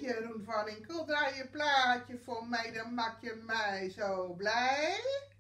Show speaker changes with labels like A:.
A: Jeroen van Inkel, draai je plaatje voor mij, dan maak je mij zo blij.